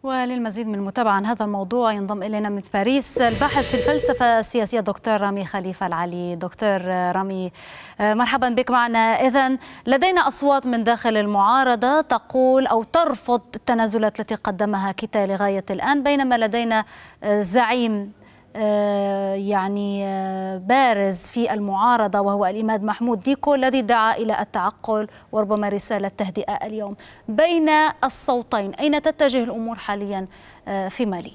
وللمزيد من المتابعة عن هذا الموضوع ينضم إلينا من باريس الباحث في الفلسفة السياسية دكتور رامي خليفة العلي. دكتور رامي، مرحبا بك معنا. إذن لدينا أصوات من داخل المعارضة تقول أو ترفض التنازلات التي قدمها كيتا لغاية الآن، بينما لدينا زعيم بارز في المعارضة وهو الإمام محمود ديكو الذي دعا إلى التعقل وربما رسالة تهدئة اليوم. بين الصوتين أين تتجه الأمور حاليا في مالي؟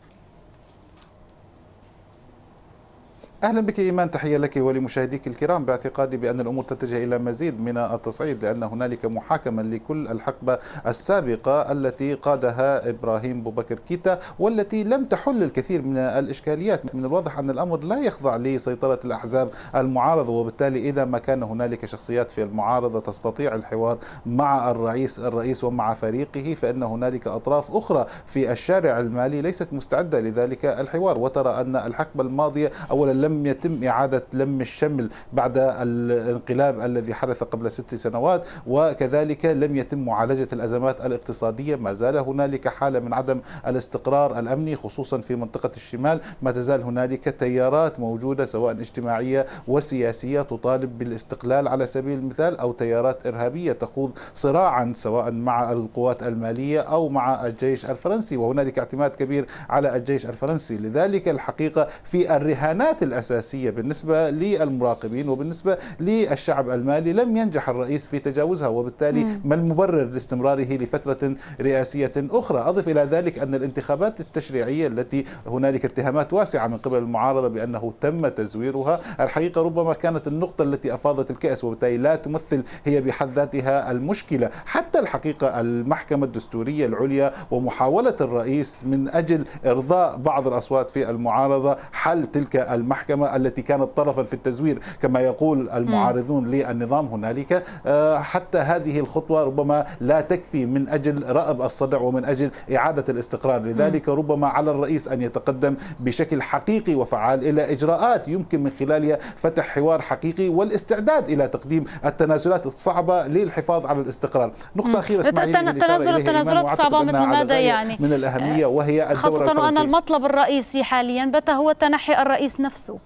أهلا بك إيمان، تحية لك ولمشاهديك الكرام. باعتقادي بأن الأمور تتجه إلى مزيد من التصعيد، لأن هنالك محاكمة لكل الحقبة السابقة التي قادها إبراهيم بوبكر كيتا، والتي لم تحل الكثير من الإشكاليات. من الواضح أن الأمر لا يخضع لسيطرة الأحزاب المعارضة، وبالتالي إذا ما كان هنالك شخصيات في المعارضة تستطيع الحوار مع الرئيس ومع فريقه، فإن هنالك أطراف أخرى في الشارع المالي ليست مستعدة لذلك الحوار. وترى أن الحقبة الماضية أولا لم يتم إعادة لم الشمل بعد الانقلاب الذي حدث قبل 6 سنوات، وكذلك لم يتم معالجة الأزمات الاقتصادية. ما زال هنالك حالة من عدم الاستقرار الأمني خصوصا في منطقة الشمال. ما تزال هنالك تيارات موجودة سواء اجتماعية وسياسية تطالب بالاستقلال على سبيل المثال، أو تيارات إرهابية تخوض صراعا سواء مع القوات المالية أو مع الجيش الفرنسي، وهنالك اعتماد كبير على الجيش الفرنسي. لذلك الحقيقة في الرهانات الأساسية بالنسبة للمراقبين وبالنسبة للشعب المالي لم ينجح الرئيس في تجاوزها، وبالتالي ما المبرر لاستمراره لفترة رئاسية أخرى؟ أضف إلى ذلك أن الانتخابات التشريعية التي هنالك اتهامات واسعة من قبل المعارضة بأنه تم تزويرها، الحقيقة ربما كانت النقطة التي أفاضت الكأس، وبالتالي لا تمثل هي بحد ذاتها المشكلة. حتى الحقيقة المحكمة الدستورية العليا ومحاولة الرئيس من أجل إرضاء بعض الأصوات في المعارضة حل تلك المحكمة التي كانت طرفا في التزوير كما يقول المعارضون للنظام هنالك، حتى هذه الخطوة ربما لا تكفي من أجل رأب الصدع ومن أجل إعادة الاستقرار. لذلك ربما على الرئيس أن يتقدم بشكل حقيقي وفعال إلى إجراءات يمكن من خلالها فتح حوار حقيقي والاستعداد إلى تقديم التنازلات الصعبة للحفاظ على الاستقرار. نقطة أخيرة التنازلات الصعبة مثل ماذا يعني؟ من الأهمية وهي الدورة خاصة الفرنسية. وأن المطلب الرئيسي حاليا بات هو تنحي الرئيس نفسه.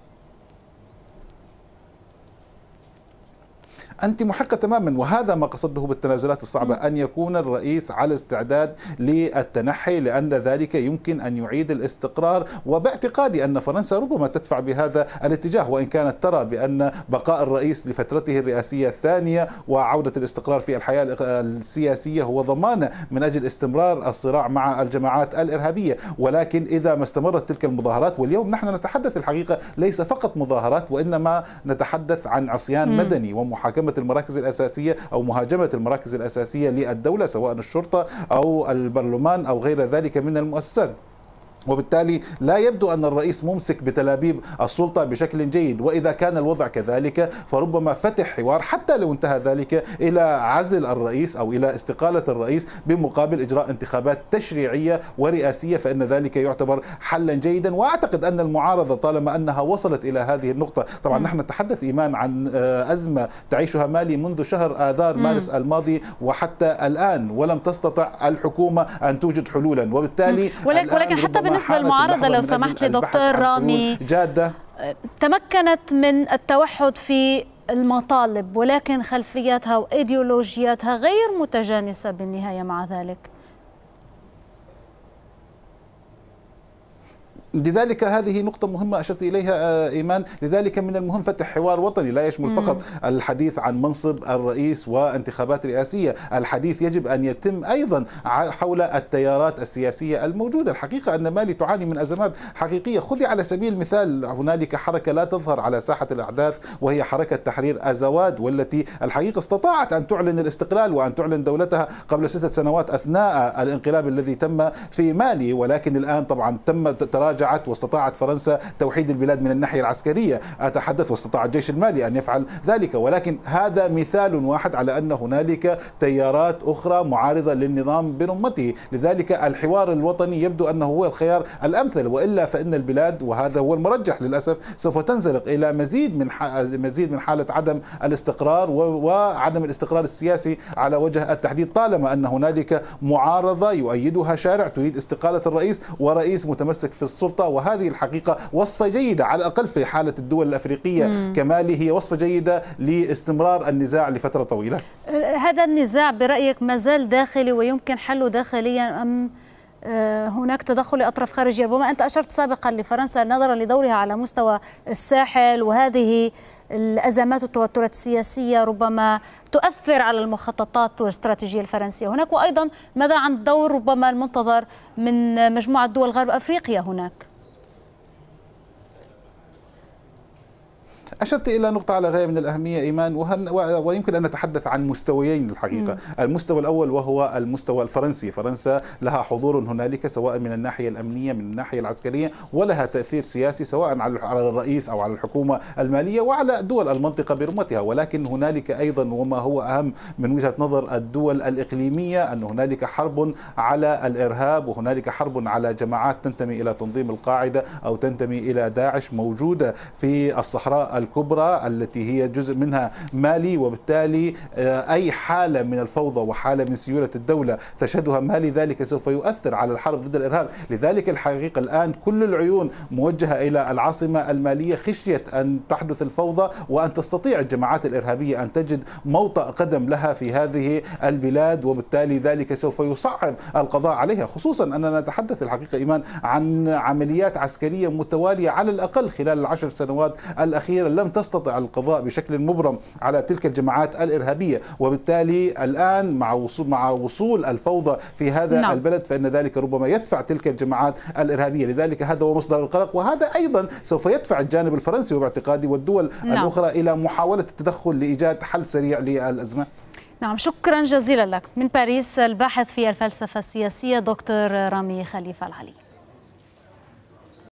أنت محقة تماما، وهذا ما قصده بالتنازلات الصعبة، أن يكون الرئيس على استعداد للتنحي، لأن ذلك يمكن أن يعيد الاستقرار. وباعتقادي أن فرنسا ربما تدفع بهذا الاتجاه، وإن كانت ترى بأن بقاء الرئيس لفترته الرئاسية الثانية وعودة الاستقرار في الحياة السياسية هو ضمانة من أجل استمرار الصراع مع الجماعات الإرهابية. ولكن إذا ما استمرت تلك المظاهرات، واليوم نحن نتحدث الحقيقة ليس فقط مظاهرات، وإنما نتحدث عن عصيان مدني ومحاكمة المراكز الأساسية أو مهاجمة المراكز الأساسية للدولة سواء الشرطة أو البرلمان أو غير ذلك من المؤسسات. وبالتالي لا يبدو أن الرئيس ممسك بتلابيب السلطة بشكل جيد. وإذا كان الوضع كذلك فربما فتح حوار حتى لو انتهى ذلك إلى عزل الرئيس أو إلى استقالة الرئيس بمقابل إجراء انتخابات تشريعية ورئاسية، فإن ذلك يعتبر حلا جيدا. وأعتقد أن المعارضة طالما أنها وصلت إلى هذه النقطة، طبعا نحن نتحدث إيمان عن أزمة تعيشها مالي منذ شهر آذار مارس الماضي وحتى الآن، ولم تستطع الحكومة أن توجد حلولا. وبالتالي ولكن حتى بالنسبة للمعارضة لو سمحت لي دكتور رامي، جادة تمكنت من التوحد في المطالب، ولكن خلفياتها وإيديولوجياتها غير متجانسة بالنهاية مع ذلك. لذلك هذه نقطة مهمة أشرت إليها إيمان. لذلك من المهم فتح حوار وطني لا يشمل فقط الحديث عن منصب الرئيس وانتخابات رئاسية. الحديث يجب أن يتم أيضا حول التيارات السياسية الموجودة. الحقيقة أن مالي تعاني من أزمات حقيقية. خذي على سبيل المثال هنالك حركة لا تظهر على ساحة الأحداث وهي حركة تحرير أزواد، والتي الحقيقة استطاعت أن تعلن الاستقلال وأن تعلن دولتها قبل 6 سنوات أثناء الانقلاب الذي تم في مالي، ولكن الآن طبعا تم تراجع تراجعت واستطاعت فرنسا توحيد البلاد من الناحية العسكرية، أتحدث واستطاع الجيش المالي أن يفعل ذلك، ولكن هذا مثال واحد على أن هنالك تيارات أخرى معارضة للنظام برمته. لذلك الحوار الوطني يبدو أنه هو الخيار الأمثل، وإلا فإن البلاد، وهذا هو المرجح للأسف، سوف تنزلق إلى مزيد من حالة عدم الاستقرار وعدم الاستقرار السياسي على وجه التحديد، طالما أن هنالك معارضة يؤيدها شارع تريد استقالة الرئيس ورئيس متمسك في السلطة. وهذه الحقيقة وصفة جيدة على الأقل في حالة الدول الأفريقية كمالي، هي وصفة جيدة لاستمرار النزاع لفترة طويلة. هذا النزاع برأيك ما زال داخلي ويمكن حله داخليا، أم هناك تدخل لأطراف خارجية؟ ربما أنت أشرت سابقا لفرنسا نظرا لدورها على مستوى الساحل، وهذه الأزمات والتوترات السياسية ربما تؤثر على المخططات والاستراتيجية الفرنسية هناك. وأيضا ماذا عن دور ربما المنتظر من مجموعة دول غرب أفريقيا هناك؟ أشرت إلى نقطة على غاية من الأهمية إيمان، ويمكن أن نتحدث عن مستويين الحقيقة. المستوى الأول وهو المستوى الفرنسي. فرنسا لها حضور هنالك سواء من الناحية الأمنية من الناحية العسكرية، ولها تأثير سياسي سواء على الرئيس أو على الحكومة المالية وعلى دول المنطقة برمتها. ولكن هنالك أيضا، وما هو أهم من وجهة نظر الدول الإقليمية، أن هنالك حرب على الإرهاب، وهنالك حرب على جماعات تنتمي إلى تنظيم القاعدة أو تنتمي إلى داعش موجودة في الصحراء الكبرى التي هي جزء منها مالي. وبالتالي أي حالة من الفوضى وحالة من سيولة الدولة تشهدها مالي ذلك سوف يؤثر على الحرب ضد الإرهاب. لذلك الحقيقة الآن كل العيون موجهة إلى العاصمة المالية خشية أن تحدث الفوضى وأن تستطيع الجماعات الإرهابية أن تجد موطأ قدم لها في هذه البلاد، وبالتالي ذلك سوف يصعب القضاء عليها، خصوصا أننا نتحدث الحقيقة إيمان عن عمليات عسكرية متوالية على الأقل خلال ال10 سنوات الأخيرة لم تستطع القضاء بشكل مبرم على تلك الجماعات الإرهابية. وبالتالي الآن مع وصول الفوضى في هذا البلد فإن ذلك ربما يدفع تلك الجماعات الإرهابية. لذلك هذا هو مصدر القلق، وهذا أيضا سوف يدفع الجانب الفرنسي وباعتقادي والدول الأخرى إلى محاولة التدخل لإيجاد حل سريع للأزمة. نعم، شكرا جزيلا لك. من باريس الباحث في الفلسفة السياسية دكتور رامي خليفة العلي.